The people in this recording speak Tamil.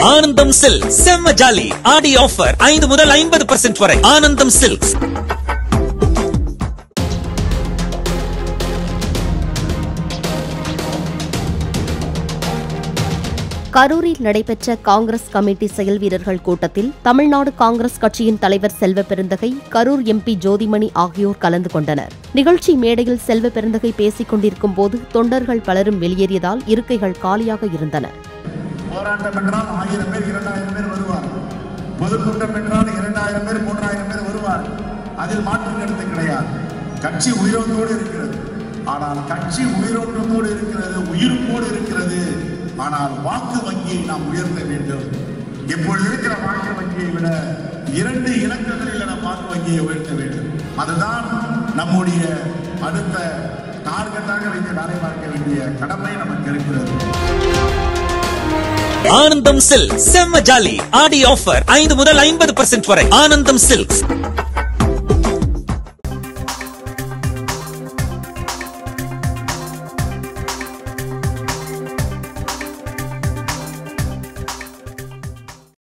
ஆனந்தம் சில்க் செம்ம ஜாலி ஆடி ஆஃபர் 5 முதல் 50% வரை. ஆனந்தம் சில்க்ஸ். கரூரில் நடைபெற்ற காங்கிரஸ் கமிட்டி செயல் வீரர்கள் கூட்டத்தில் தமிழ்நாடு காங்கிரஸ் கட்சியின் தலைவர் செல்வ பெருந்தகை, கரூர் எம்பி ஜோதிமணி ஆகியோர் கலந்து கொண்டனர். நிகழ்ச்சி மேடையில் செல்வ பெருந்தகை பேசிக் கொண்டிருக்கும் போது தொண்டர்கள் பலரும் வெளியேறியதால் இருக்கைகள் காலியாக இருந்தன. போராட்டம் என்றால் 1000 பேர் 2000 பேர் வருவார். பொதுக்கூட்டம் என்றால் 2000 பேர் 3000 பேர் வருவார். அதில் மாற்று கருத்து கிடையாது. கட்சி உயிரோட்டோடு இருக்கிறது. ஆனால் கட்சி உயிரோட்டத்தோடு இருக்கிறது, உயிர்ப்போடு இருக்கிறது. ஆனால் வாக்கு வங்கியை நாம் உயர்த்த வேண்டும். இப்பொழுது இருக்கிற வாக்கு வங்கியை விட 2 இலக்கங்களில் வாக்கு வங்கியை உயர்த்த வேண்டும். அதுதான் நம்முடைய அடுத்த டார்கெட்டாக வைத்து வேலை பார்க்க வேண்டிய கடமை நமக்கு இருக்கிறது. ஆனந்தம் சில்க் செம்ம ஜாலி ஆடி ஆஃபர் 5 முதல் 50% வரை. ஆனந்தம் சில்க்ஸ்.